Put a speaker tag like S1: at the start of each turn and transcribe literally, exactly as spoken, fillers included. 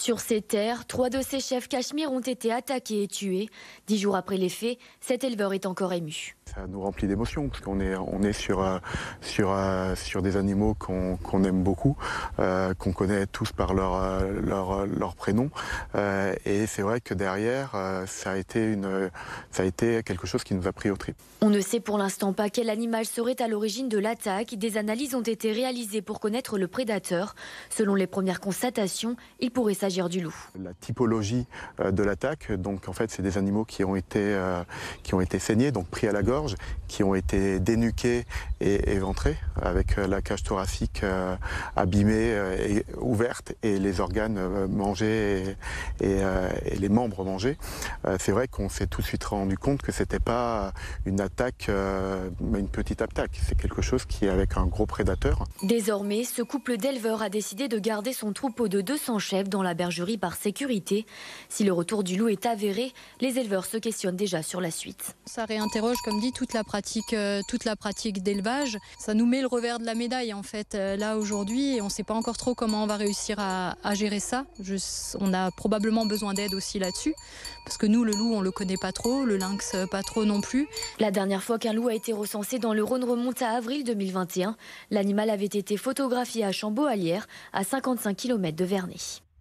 S1: Sur ces terres, trois de ces chefs cachemires ont été attaqués et tués. Dix jours après les faits, cet éleveur est encore ému.
S2: Ça nous remplit d'émotions parce qu'on est, on est sur, euh, sur, euh, sur des animaux qu'on qu'on aime beaucoup, euh, qu'on connaît tous par leur, euh, leur, leur prénom. Euh, et c'est vrai que derrière, euh, ça, a été une, ça a été quelque chose qui nous a pris au tripes.
S1: On ne sait pour l'instant pas quel animal serait à l'origine de l'attaque. Des analyses ont été réalisées pour connaître le prédateur. Selon les premières constatations, il pourrait s'agir du loup.
S2: La typologie euh, de l'attaque, donc en fait, c'est des animaux qui ont été, euh, qui ont été saignés, donc pris à la gorge, qui ont été dénuqués et éventrés, avec la cage thoracique euh, abîmée euh, et ouverte et les organes euh, mangés et, et, euh, et les membres mangés. Euh, c'est vrai qu'on s'est tout de suite rendu compte que c'était pas une attaque, euh, mais une petite attaque. C'est quelque chose qui est avec un gros prédateur.
S1: Désormais, ce couple d'éleveurs a décidé de garder son troupeau de deux cents chèvres dans la bergerie par sécurité. Si le retour du loup est avéré, les éleveurs se questionnent déjà sur la suite.
S3: Ça réinterroge, comme dit, toute la pratique, euh, toute la pratique d'élevage. Ça nous met le revers de la médaille, en fait, euh, là aujourd'hui. Et on ne sait pas encore trop comment on va réussir à, à gérer ça. Je, on a probablement besoin d'aide aussi là-dessus. Parce que nous, le loup, on ne le connaît pas trop, le lynx, pas trop non plus.
S1: La dernière fois qu'un loup a été recensé dans le Rhône remonte à avril deux mille vingt et un. L'animal avait été photographié à Chambaud-Allière, à cinquante-cinq kilomètres de Vernay.